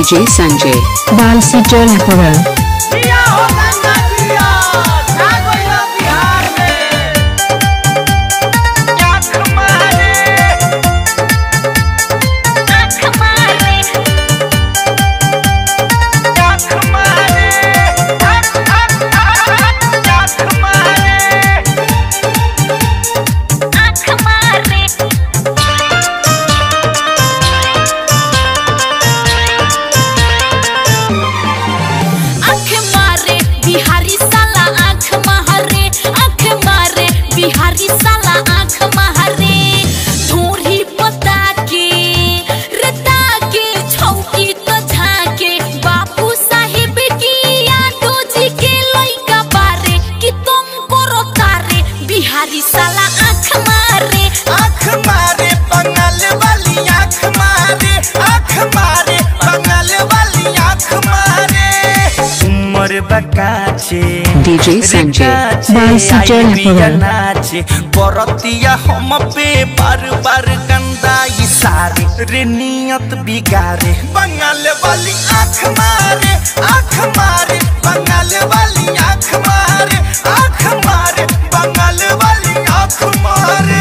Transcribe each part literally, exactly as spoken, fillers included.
DJ Sanjay Balsi टोल पुरल D J Sanjay Balsi टोल पुरल बरतिया हम पे बार बार गंदा इशारे रे नियत बिगारे बंगाल वाली आँख मारे आँख मारे बंगाल वाली आँख मारे आँख मारे बंगाल वाली आँख मारे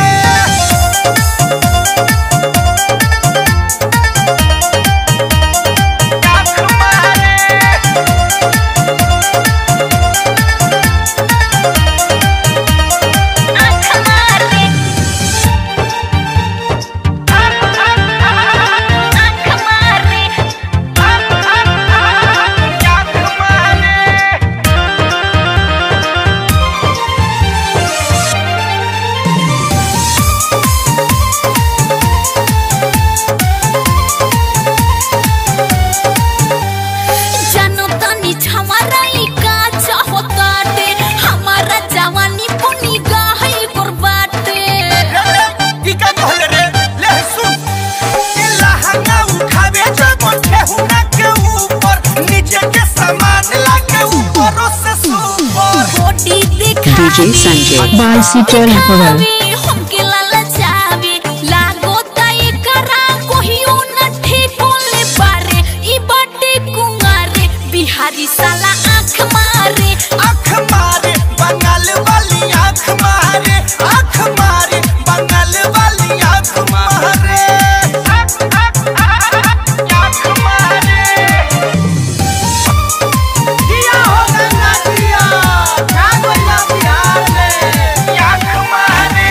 डीजे संजय बालसी टोल पुरल बिहारी साला आँख मारे आँख मारे बंगाल वाली आँख मारे आँख मारे बंगाल वाली आँख मारे आँख मारे दिया हो गंगा दिया क्या बोला बिहार में आँख मारे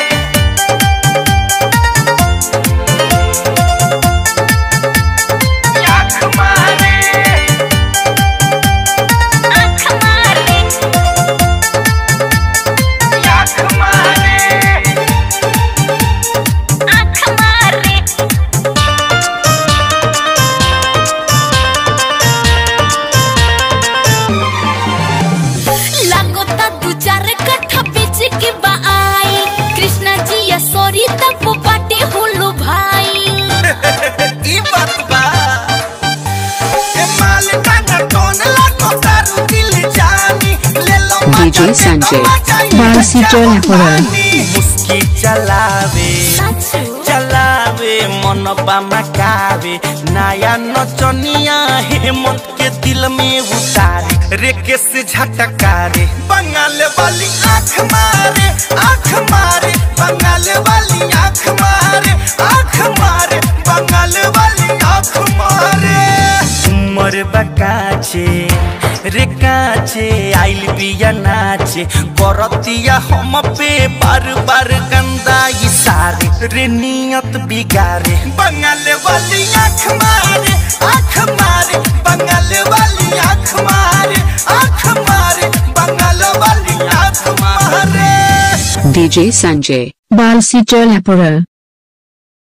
आँख मारे डीजे संजय बालसी टोल पुरल मुस्की चलावे चलावे मन मकावे नया नचनिया हेमंत के दिल में उतारे रे केस झटकारे बंगाल वाली आँख मारे आँख मारे बंगाल वाली आँख मारे आँख मारे बंगाल वाली आँख मारे उमर बकाचे रे काचे आइल बिया नाचे बरतिया हम पे बार बार गंदा इशारे रे नियत बिगारे बंगाल वाली आँख मारे आँख मारे बंगाल वाली आँख मारे आँख मारे बंगाल वाली आँख मारे डीजे संजय बालसी टोल पुरल